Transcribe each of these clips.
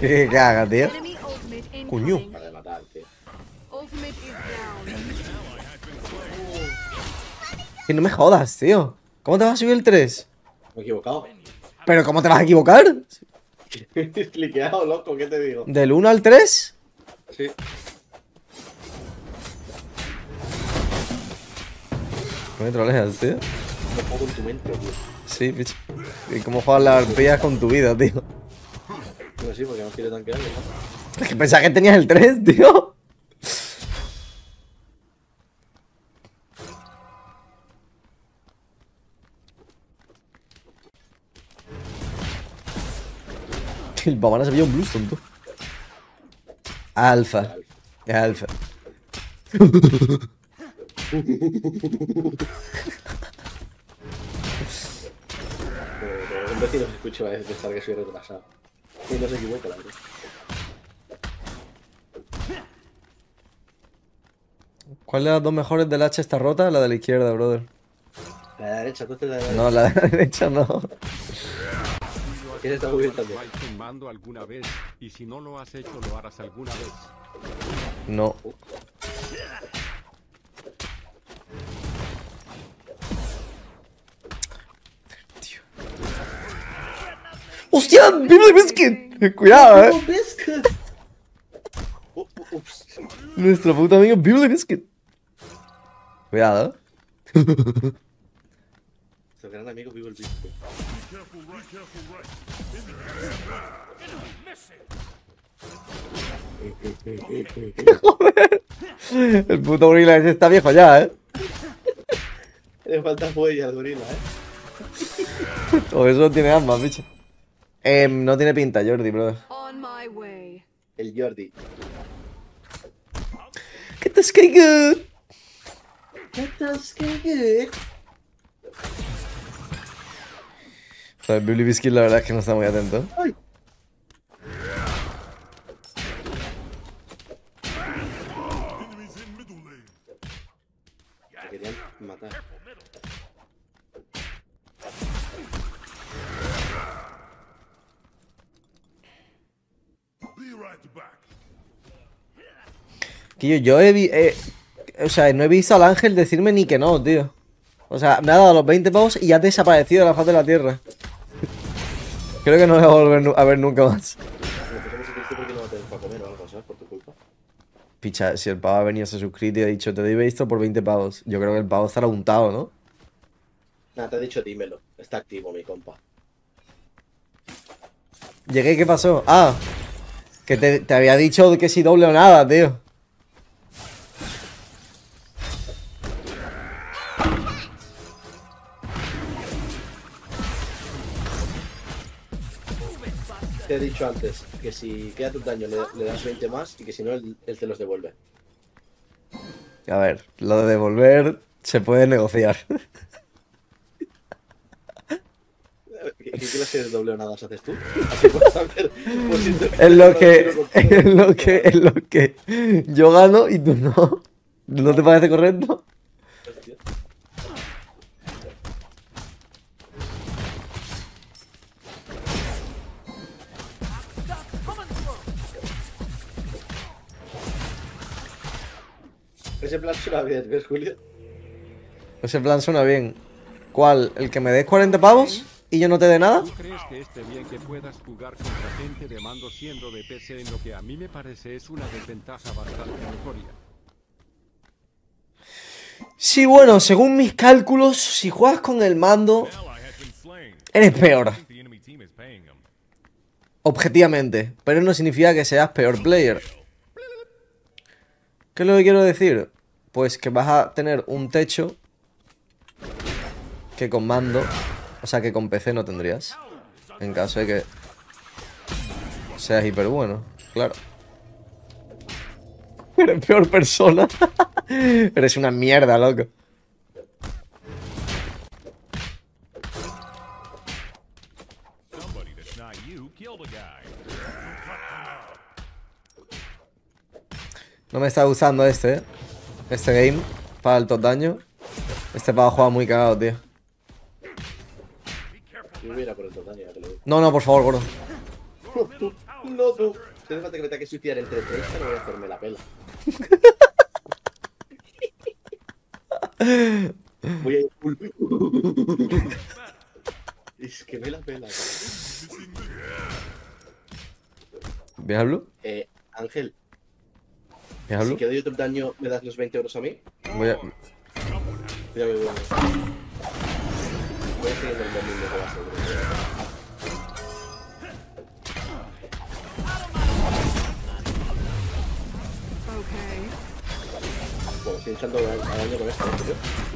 ¿Qué caga, tío? Enemy ultimate Coño. incoming. Para de matar, tío. Ultimate is down. Que no me jodas, tío. ¿Cómo te vas a subir el 3? Me he equivocado. ¿Pero cómo te vas a equivocar? Cliqueado, loco, ¿qué te digo? ¿Del 1 al 3? Sí. No me troleas, tío. Lo pongo en tu mente, tío. Sí, picho. ¿Y cómo juegas las arpías con tu vida, tío? No, sí, porque no quiero tanquear, ¿no? Es que pensaba que tenías el 3, tío. El Pavana se pilló un Bluestone, tú. Alfa. Alfa. Un vecino se escucha a veces pensar que soy retrasado. Y no se equivoca, la verdad. ¿Cuál de las dos mejores del H está rota? La de la izquierda, brother. La de la derecha, tú te la de la derecha. No, la de la derecha no. ¿Quién está muy bien también? Vais un mando alguna vez y si no lo has hecho lo harás alguna vez. No. Tío. ¡Hostia! ¡Bibble Biscuit! Cuidado, ¡Oh, Biscuit! Ups. Nuestro puto amigo Bibble Biscuit. Cuidado, Nuestro gran amigo vivo el Biscuit. El puto gorila ese está viejo ya, Le falta huella al gorila, O eso tiene ambas, bicho. No tiene pinta, Jordi, brother. On my way. El Jordi. Get the sky good. O sea, el Bibble Biscuit la verdad es que no está muy atento. ¡Ay! Me querían matar. Tío, o sea, no he visto al ángel decirme ni que no, tío. O sea, me ha dado los 20 pavos y ha desaparecido de la faz de la tierra. Creo que no lo voy a volver a ver nunca más. Me empezamos a triste porque no va a tener para comer o algo, ¿sabes? Por tu culpa. Picha, si el pavo ha venido, se ha suscrito y ha dicho, te doy esto por 20 pavos. Yo creo que el pavo estará untado, ¿no? Nada, te ha dicho dímelo. Está activo, mi compa. Llegué, ¿qué pasó? Ah, que te había dicho que si doble o nada, tío. Te he dicho antes que si queda tu daño le das 20 más y que si no él te los devuelve. A ver, lo de devolver se puede negociar. ¿Qué clase de doble o nada haces tú? Así puedes saber. Pues si te- Es lo que yo gano y tú no. ¿No te parece correcto? Hostia. Ese plan suena bien, ¿ves, Julio? Ese plan suena bien. ¿Cuál? ¿El que me des 40 pavos y yo no te dé nada? ¿Tú crees que esté bien que puedas jugar contra gente de mando siendo de PC en lo que a mí me parece es una desventaja bastante notoria? Sí, bueno, según mis cálculos, si juegas con el mando, eres peor. Objetivamente. Pero no significa que seas peor player. ¿Qué es lo que quiero decir? Pues que vas a tener un techo que con mando, o sea, que con PC no tendrías. En caso de que seas hiper bueno, claro. Eres peor persona. Eres una mierda, loco. No me está gustando este game para el top daño. Este pavo juega muy cagado, tío. Yo hubiera por el total, ya te lo digo. No, no, por favor, gordo. No, tú. Si hace falta que me tenga que suicidar entre 30, no voy a hacerme la pela. Voy a ir full. Es que me la pela. ¿Bien hablo? Ángel, ¿Bien hablo? si quedo yo top daño, ¿me das los 20 euros a mí? Voy a... Voy a seguir el domingo que va a ser. Okay. Bueno, estoy echando daño con esto, ¿no?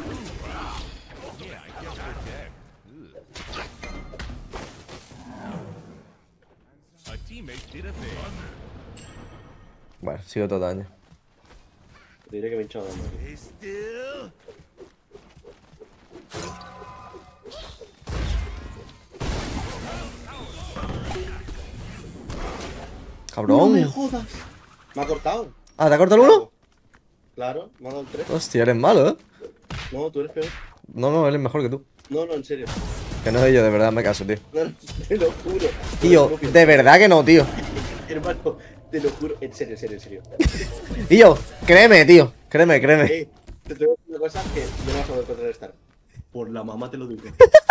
Bueno, sigo todo daño. Te diré que me he echado daño. ¡Cabrón! ¡No me jodas! Me ha cortado. Ah, ¿te ha cortado el uno? Claro, me ha dado el 3. Hostia, eres malo, ¿eh? No, tú eres peor. No, él es mejor que tú. No, no, en serio. Que no soy yo, de verdad, me caso, tío. No, no, te lo juro. Tío, No, de verdad que no, tío. hermano, te lo juro. En serio, en serio, en serio. Tío, créeme, tío. Créeme. Te tengo que decir una cosa que no vas a poder contrarrestar. Por la mamá te lo digo.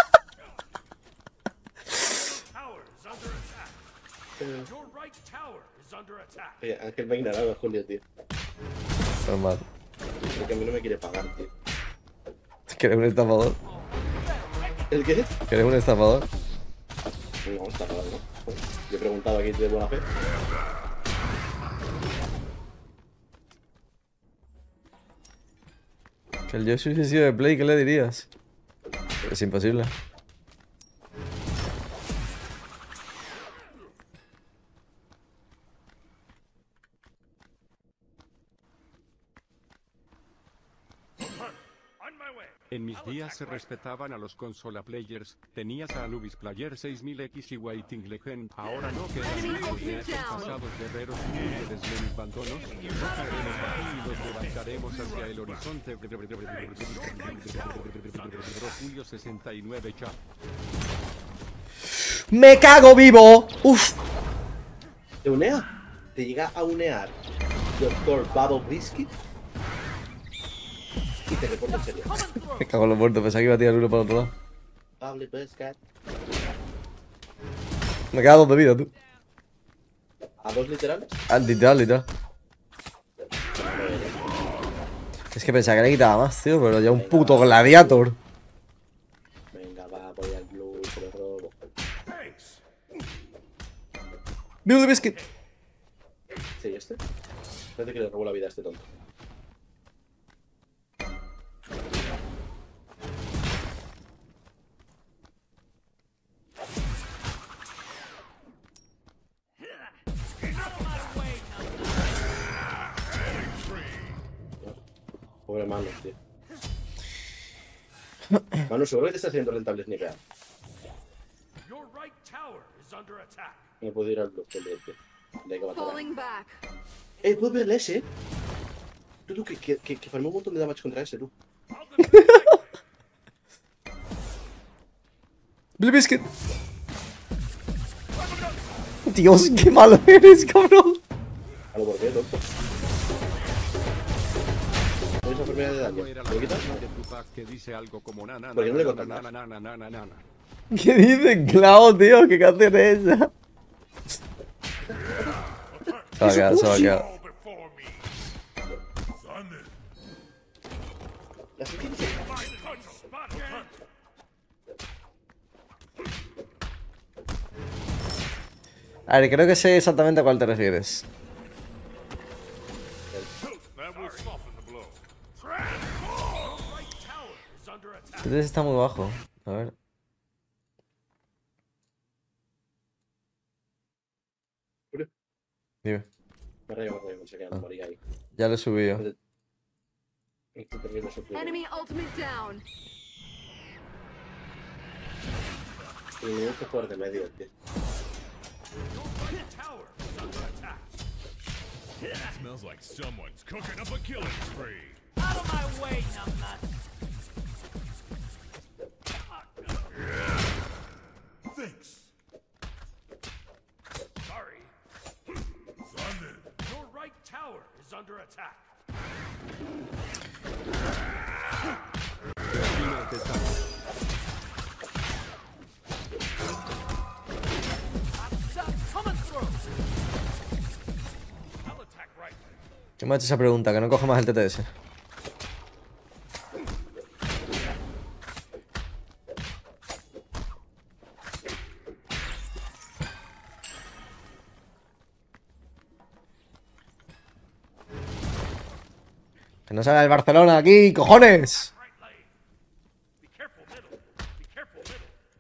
Oye, Ángel me ha ignorado, Julio, tío. Normal. Porque a mí no me quiere pagar, tío. Que eres un estafador. ¿El qué? Que eres un estafador. No, está pagado, ¿no? Yo he preguntado aquí de buena fe. Que el Joshua hubiese sido de Play, ¿qué le dirías? Es imposible. En mis días se respetaban a los consola players, tenías a Anubis Player 6000X y Waiting Legend, ahora no quedan hijos de esos pasados guerreros líderes menos bandonos, no caeremos aquí y los levantaremos hacia el horizonte. Julio 69 chat. ¡Me cago vivo! ¡Uf! ¿Te unea? ¿Te llega a unear Dr. Bubble Biscuit? Y te reporto en serio. Me cago en los muertos, pensaba que iba a tirar uno para otro lado. Bubble Biscuit. Me queda 2 de vida, tú. ¿A 2 literales? Ah, literal. Es que pensaba que le quitaba más, tío, pero ya un puto gladiator. Venga, va, voy al blue y te lo robo. ¡Vivo de biscuit! ¿Sí, este? Parece que le robo la vida a este tonto. Pobre Manu, tío. Manu, seguro que te está haciendo rentable snipear. No puedo ir al blue, tío. De que matar. Falling back. ¿Puedes ver el S? Tú, que farmé un montón de damage contra ese, tú. ¡Blue biscuit! Dios, qué malo eres, cabrón. ¿A lo por qué, tonto? ¿Tienes enfermedad de daño? Era ¿Me la lo quitas? canción de Tupac que dice algo como na na ¿Por qué no le na cortas na más? na na na na na na. ¿Qué dices, Clau, tío? ¿Qué canción es esa? Se va a quedar. ¿La sé quién es? A ver, creo que sé exactamente a cuál te refieres. Este está muy bajo. A ver. Dime. Me rayo, se queda morir ahí. Ya lo he subido. Estoy perdiendo su primer. Enemy ultimate down. Y me gusta jugar de medio, tío. Smells like someone's cooking up a killing spree. Out of my way, numbnut. Thanks. Sorry. respetamos. Coming through. I'll attack right. ¿Quién me ha hecho esa pregunta? Que no coja más el TTS. Que no sale el Barcelona aquí, cojones. Right lane. Be careful middle. Be careful middle.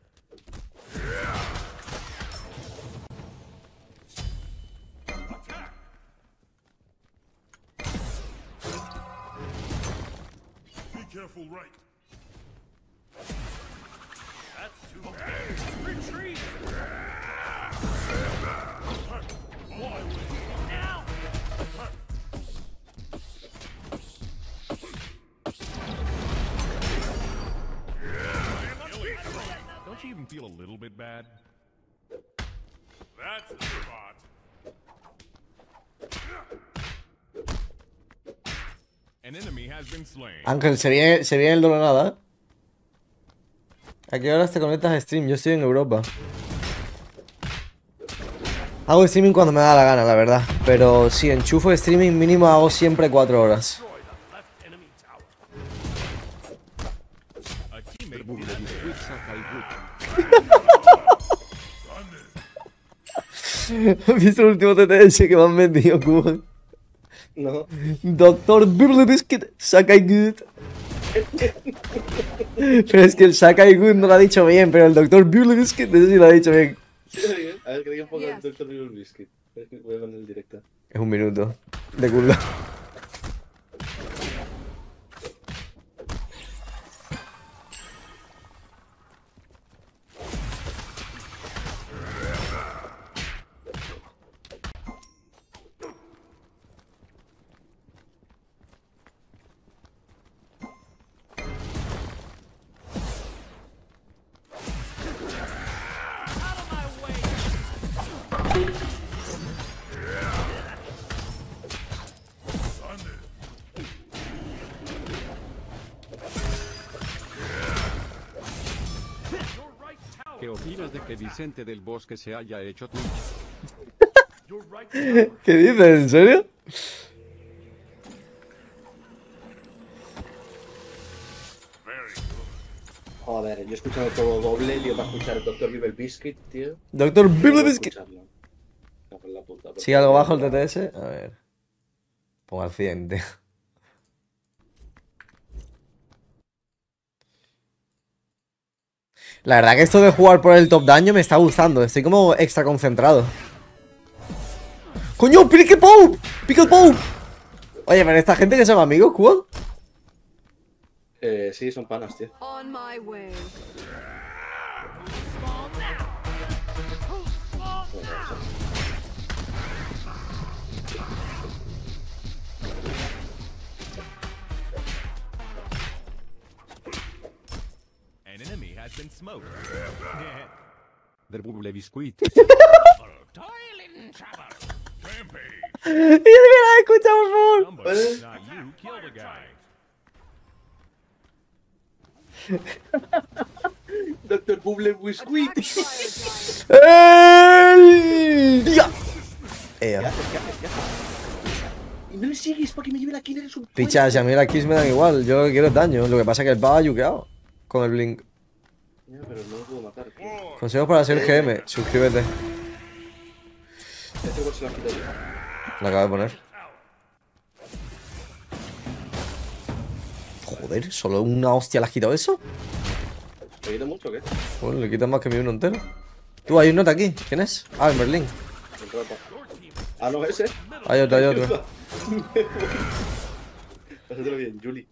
Attack. Be careful right. That's too bad. Retreat. Now. Don't you even feel a little bit bad? That's the spot. An enemy has been slain. Ángel, se viene el dólar nada, ¿eh? ¿A qué horas te conectas a stream? Yo estoy en Europa. Hago streaming cuando me da la gana, la verdad. Pero si enchufo streaming mínimo hago siempre 4 horas. Destroy the left enemy tower. A teammate Buble Biscuit saca y ¿Has visto el último TTS que me han vendido, Cuban? No. Doctor Burle Biscuit, Sakai Good. Pero es que el Sakai Good no lo ha dicho bien, pero el Doctor Burle Biscuit, ese sí lo ha dicho bien. A ver, que diga un poco el Yes. Dr. River Biscuit. Voy a poner el directo. Es un minuto de culo. Out of my way. Your right tower. ¿Qué opinas de que Vicente del Bosque se haya hecho Twitch? Your right tower. ¿Qué dices? ¿En serio? Joder, yo he escuchado todo doble, lío para escuchar el Dr. River Biscuit, tío. Doctor Burle Biscuit. Escucharlo. No, por la puta, por ¿Sigue algo favor. bajo el TTS? A ver. Ponga al 100, tío. La verdad que esto de jugar por el top daño me está gustando. Estoy como extra concentrado. ¡Coño! ¡Pickle Pope! ¡Pickle Pope! Oye, pero esta gente que son amigos, ¿Cuban? Sí, son panas, tío. On my way. Fall now. Fall now. An enemy has been smoked. Der Buble Biscuit. Toil in trouble. Rampage. ¡Y yo debería escuchar, por favor! Somebody, not you, kill the guy. Dr. Bubble Biscuit. Attack Fire Giant. ¡El día! ¿Qué haces? Y no le sigues para que me lleve la kill, eres un Picha, si a mí las kills me dan igual. Yo lo que quiero es daño. Lo que pasa es que el pavo ha yukeado con el blink. Ya, pero no lo puedo matar, tío. Consejos para ser GM. Suscríbete. Este gol se lo ha quitado yo. Lo acabo de poner. Joder, ¿solo una hostia le has quitado eso? ¿Te quita mucho o qué? Bueno, le quitas más que mi uno entero. Tú, hay un nota aquí. ¿Quién es? Ah, en Berlín. Contrata. Ah, no, ese. Hay otro, hay otro. Pásatelo bien, Julie.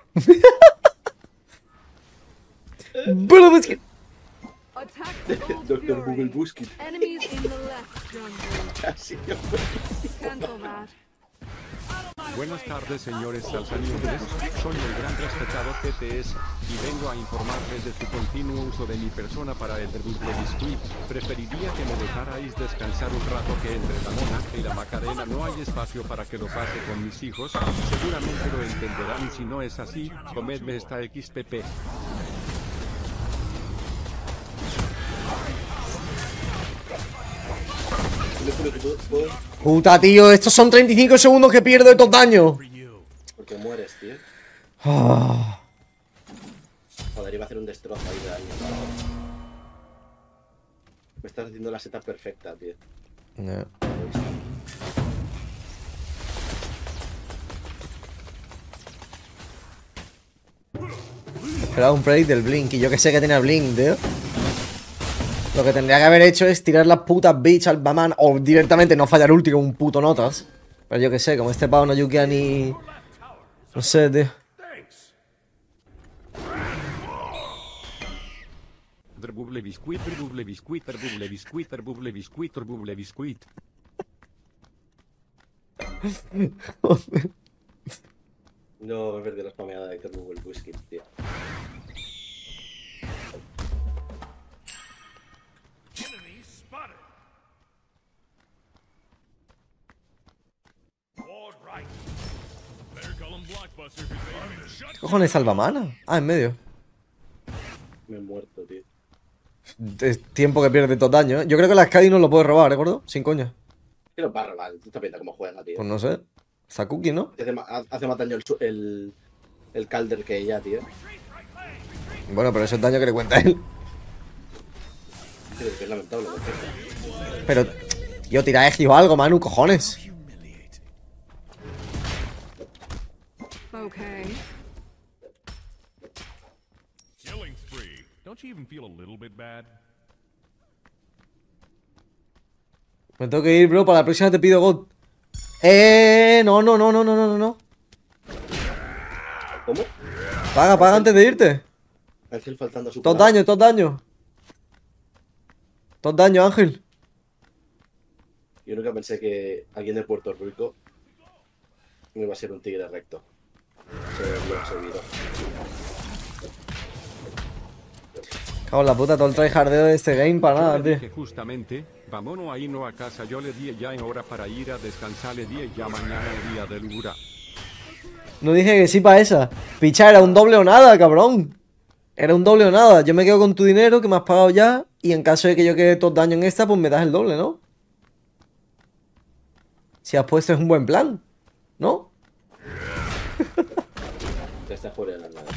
Bueno, pues que... Attack the Gold Dr. Bubble Fury. Biscuit. Enemies in the left jungle. Casi. Cancel that. Buenas tardes, señores salsañones. Soy el gran respetado TTS y vengo a informarles de su continuo uso de mi persona para el debut de Biscuit. Preferiría que me dejarais descansar un rato, que entre la Mona y la Macarena no hay espacio para que lo pase con mis hijos. Seguramente lo entenderán, y si no es así, comedme esta XPP. Yo creo que tú puedes. Puta, tío, estos son 35 segundos que pierdo de todo daño. Porque mueres, tío. Ah. Joder, iba a hacer un destrozo ahí de daño. Me estás haciendo la seta perfecta, tío. No. Esperaba un break del Blink. Y yo que sé que tenía Blink, tío. Lo que tendría que haber hecho es tirar las putas bitch al Baman. O directamente no fallar ulti como un puto notas. Pero yo que sé, como este pavo no yukea ni... No sé, tío. Buble biscuit, buble biscuit, buble biscuit, buble biscuit, buble biscuit. No, me perdí la spameada de Turbo el Whisky, tío. Enemy spotted. All right. Better call him Blockbuster because they've been shut. ¿Qué cojones salva mana? Ah, en medio. Me he muerto, tío. Es tiempo que pierde todo daño, ¿eh? Yo creo que la Skadi no lo puede robar, ¿eh, gordo? Sin coña. ¿Qué nos va a robar? Tú estás viendo cómo juega, tío. Pues no sé. Sakuki, ¿no? Hace más daño el Calder que ella, tío. Bueno, pero eso es daño que le cuenta a él. Tío, que es lamentable, ¿no? Pero, tío, tira Egi o algo, Manu, cojones. Okay. Killing spree. Don't you even feel a little bit bad? Me tengo que ir, bro. Para la próxima te pido God. No. ¿Cómo? Paga antes de irte. Ángel faltando a su Todo palabra. daño. Todo daño, Ángel. Yo nunca pensé que alguien de Puerto Rico no iba a ser un tigre recto. Se lo he servido. Cago en la puta, todo el tryhardeo de este game para nada, Yo le tío. dije justamente, vámonos ahí no a casa, yo le di ya en hora para ir a descansar, le di ya mañana el día del Ura. No dije que sí para esa. Picha, era un doble o nada, cabrón. Era un doble o nada. Yo me quedo con tu dinero que me has pagado ya. Y en caso de que yo quede todo daño en esta, pues me das el doble, ¿no? Si has puesto es un buen plan, ¿no? Ya está fuera de la nada.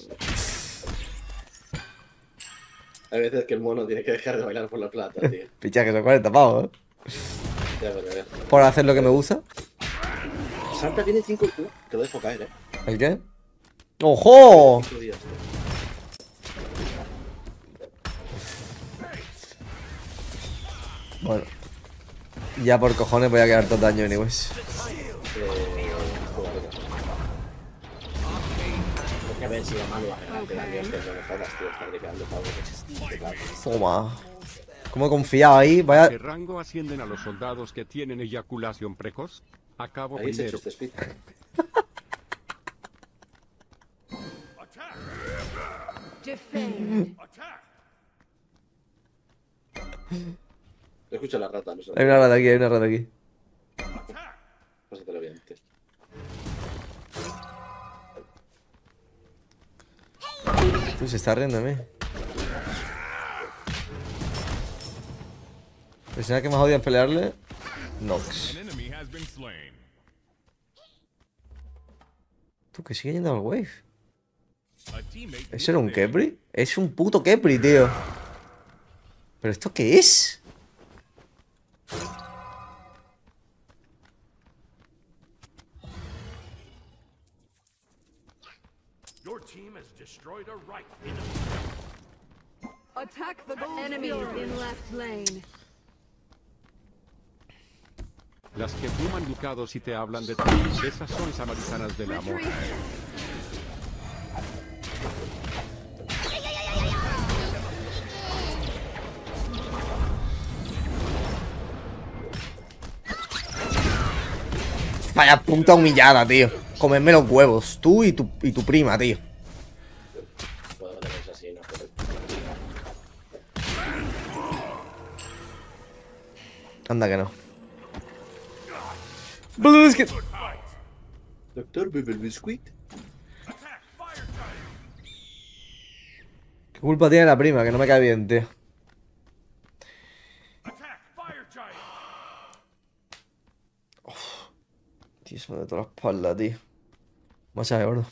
Hay veces que el mono tiene que dejar de bailar por la plata, tío. Picha, que son 40 pavos, ¿eh? Ya, pero ya. Por hacer lo que me gusta. Santa tiene 5... te lo dejo caer, ¿El qué? ¡Ojo! 5 días. Bueno. Ya por cojones voy a quedar todo daño, anyways. Hay que ver si la mano va a pegarte daño. Es que no me jodas, tío. Está grifeando favores. Toma. ¿Cómo he confiado ahí? Vaya... ¿Qué rango ascienden a los soldados que tienen eyaculación precoz? Acabo Ahí se ha hecho primero. este speed. Attack! Defend. Attack! Escucha la rata, no sé. Hay una rata aquí, Attack! Pásatelo bien, tío. Tú se está riendo de mí. ¿La persona que más odia pelearle? Nox. An enemy has been slain. Tú, que sigue yendo al wave. A teammate ¿Eso era un near there. Kepri? Es un puto Kepri, tío. ¿Pero esto qué es? Your team has destroyed a right enemy. Attack the gold enemies in left lane. Las que fuman ducados y te hablan de ti, esas son samaritanas del amor. Vaya puta humillada, tío. Comerme los huevos. Tú y tu prima, tío. Puedo ponerse así, ¿no? Anda que no. Blue es que... Doctor Bubble Biscuit. Attack! Fire giant! ¿Qué culpa tiene la prima? Que no me cae bien, tío. Attack! Fire giant! Eso de toda la espalda, tío. Masaje, gordo.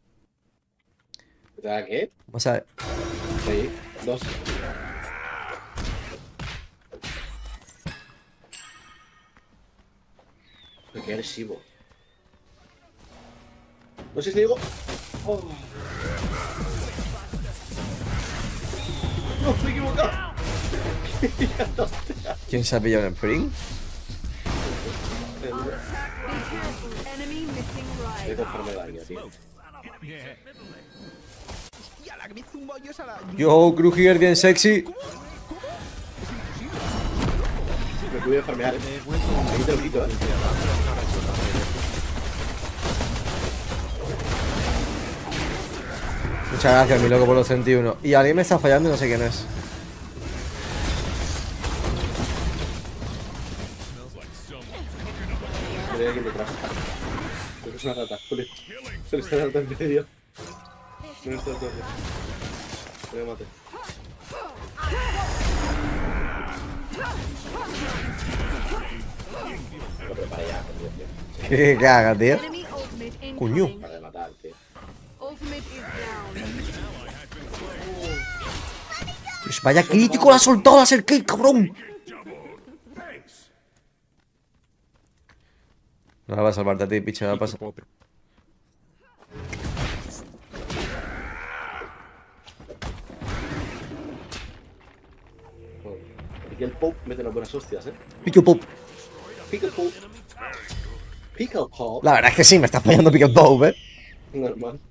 ¿Te da qué? Masaje. Sí, 2. Pero qué agresivo. No sé si digo. Oh. No, me he equivocado. ¿Quién se ha pillado en Spring? Be careful. Enemy missing Qué right. conforme daño, tío. Yo, Kruger, bien sexy. Me pude farmear. Ahí te lo quito, Muchas gracias, mi loco, por los 31. Y alguien me está fallando y no sé quién es. Pero hay alguien detrás. Creo que es una rata, Julio. Solo está la rata en medio. No está el torre. Me mate. Lo preparé ya, tío. Qué caga, tío. Enemy ultimate Coño. incoming. Para de matar, tío. Ultimate is down. Pues vaya crítico la ha soltado la Laser Cake, cabrón. No la va a salvarte a ti, picha, no la pasa. Pope. Y el Pope mete unas buenas hostias, Pichu Pop. Pickle Pope. Pickle Pope. La verdad es que sí, me está fallando Pickle Pop, Normal.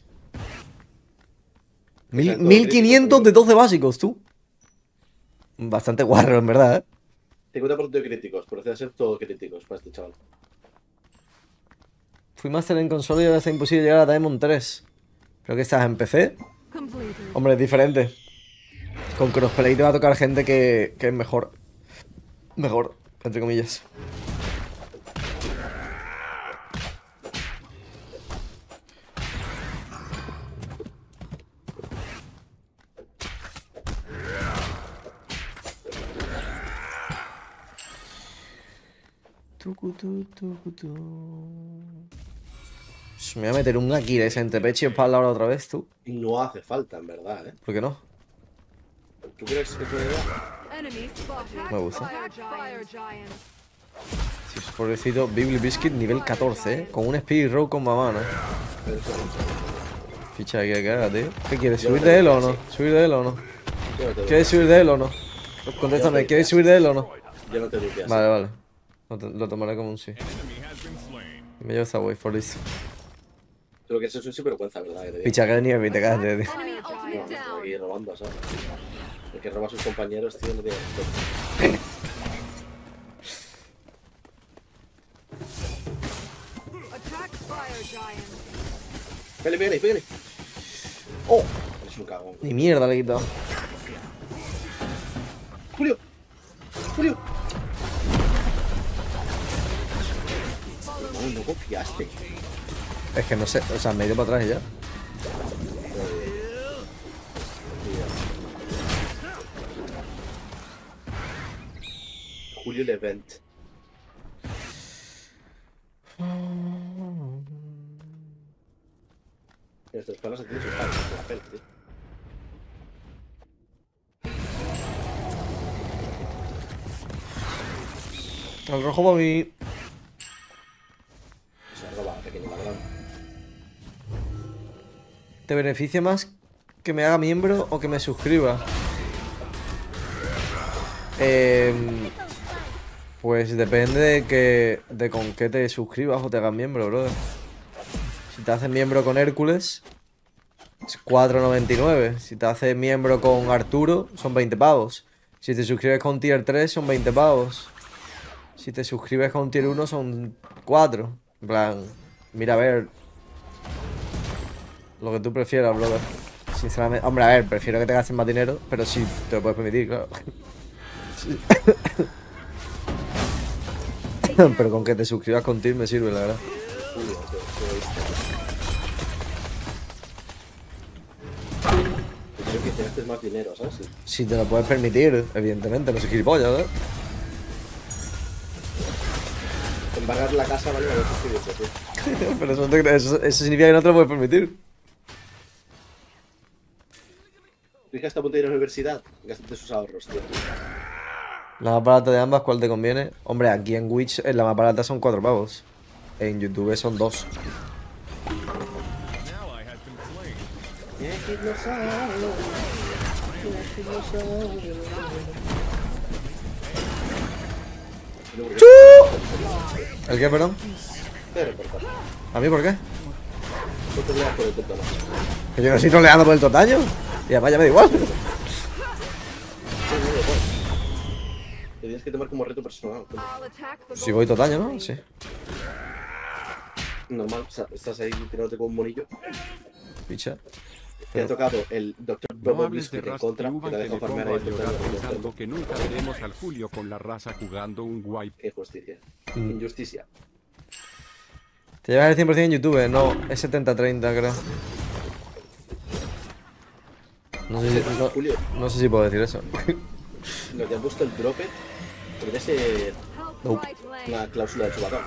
1500 de 12 básicos, tú. Bastante guarro, en verdad, 50% de críticos, por ser todos críticos para este chaval. Fui máster en consola y ahora está imposible llegar a Diamond 3. ¿Pero que estás en PC? Completed. Hombre, es diferente. Con crossplay te va a tocar gente que es mejor. Mejor, entre comillas. Me voy a meter un Aquiles entre pecho y espalda ahora otra vez, tú. Y no hace falta, en verdad, ¿Por qué no? ¿Tú crees que puede dar? Enemy spotted. Me gusta. Fire giant. Si es pobrecito, Bibli Biscuit nivel 14, Con un Spirit Row con mamá, ¿no? Ficha que caga, tío. ¿Qué quieres? ¿Subir de él o no? ¿Subir de él o no? Yo no te ¿Quieres subir de él o no? Contéstame, ¿quieres subir de él o no? Yo no te digo que así. Vale, vale. Lo tomaré como un sí. Enemy has been slain. Me llevo esta wave for this. Creo que eso es un sinvergüenza, ¿verdad? Que te digo. Picha que de nivel 20 cagas, tío. Enemy No, ultimate no, down. aquí robando, ¿sabes? El que roba a sus compañeros, tío, no tiene respeto. Attack fire giant. Pégale, pégale, pégale. ¡Oh! Es un cagón. Ni mierda le he quitado. ¡Julio! ¡Julio! No, no confiaste. Es que no sé, o sea, me he ido para atrás y ya. Julio Levent. Nuestras palas aquí no se pagan, la pena, tío. Al rojo para mí. Se roba, pequeño ladrón. ¿Te beneficia más que me haga miembro o que me suscriba? Pues depende de con qué te suscribas o te hagas miembro, brother. Si te haces miembro con Hércules, es 4,99. Si te haces miembro con Arturo, son 20 pavos. Si te suscribes con Tier 3, son 20 pavos. Si te suscribes con Tier 1, son 4. En plan, mira a ver. Lo que tú prefieras, brother. Sinceramente, hombre, a ver, prefiero que te gastes más dinero, pero sí te lo puedes permitir, claro. Sí. Pero con que te suscribas con Tier me sirve, la verdad. Julio, qué egoísta. Creo que te gastes más dinero, ¿sabes? Sí. Si te lo puedes permitir, evidentemente, no soy gilipollas, ¿verdad? Con embargar la casa, vale, a ver si estoy bien, tío. Pero eso significa que no te lo puedes permitir. Tu hija está a punto de ir a la universidad, gástate sus ahorros, tío. La más barata de ambas, ¿cuál te conviene? Hombre, aquí en Witch la más barata son 4 pavos. En YouTube son 2. An ally has been slain. ¿El qué, perdón? Pero, por favor, ¿A mí por qué? no te leas por el tonto, no. Que yo no estoy troleando por el totaño. Y además ya me da igual. Te tienes que tomar como reto personal. coño. I'll attack the Si voy totaño, ¿no? Sí. Normal, o sea, estás ahí tirándote con un monillo. Picha. Te ha tocado el Dr. No Bobo hables de Biscuit en Rust contra, Cuban que te que deja le farmear pongo ahí a llorar el pensando que nunca veremos al Julio con la raza jugando un wipe. Qué justicia. Injusticia. Te llevas el 100% en YouTube, no, es 70-30 creo. No sé, si, Julio, no sé si puedo decir eso. lo que han puesto el dropper podría ser help Nope. right lane. una cláusula de chubacán.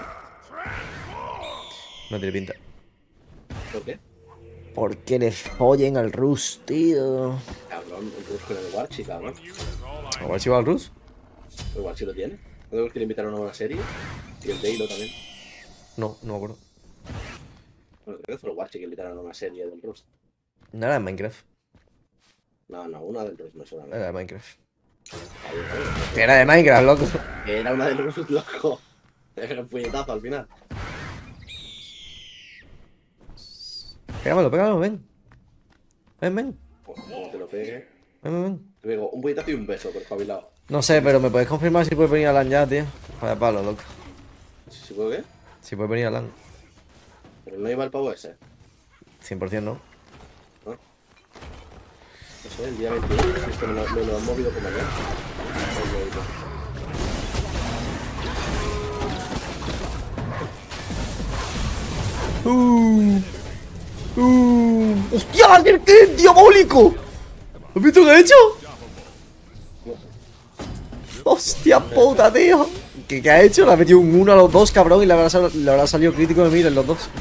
No tiene pinta. ¿Por qué? ¿Por qué le follen al Rus, tío? Cabrón, el Rus con el Warchi, cabrón. ¿A ver si va al Rus? El Warchi lo tiene. ¿No tengo que le invitaron a una serie? Y el Daylo también. No, no me acuerdo. Bueno, creo que fue el Warchi que invitaron a una serie del Rus. No era de Minecraft. No, una del Rus, no es una. Era de Minecraft. Que era de Minecraft, loco. Era una del Rus, loco. Era un puñetazo al final. Pégamelo, pégamelo, ven. Ven, ven. Como te lo pegue. Ven, ven, ven. Te pego un puñetazo y un beso por espabilado. No sé, pero me puedes confirmar si puedes venir a LAN ya, tío. Vaya palo, loco. ¿Si puedo qué? Si puedes venir a LAN. Pero no iba el pavo ese. 100% no. No sé, el día 21, si es que me lo han movido por mañana. ¡Hostia! ¡Qué diabólico! ¿Has visto lo que he hecho? ¡Hostia puta, tío! ¿Qué ha hecho? Le ha metido un 1 a los dos, cabrón, y le habrá salido crítico de mira en los dos.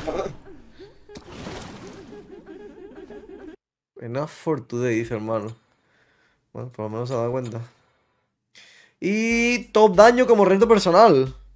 Enough for today, dice hermano. Bueno, por lo menos se ha dado cuenta. Y top daño como reto personal.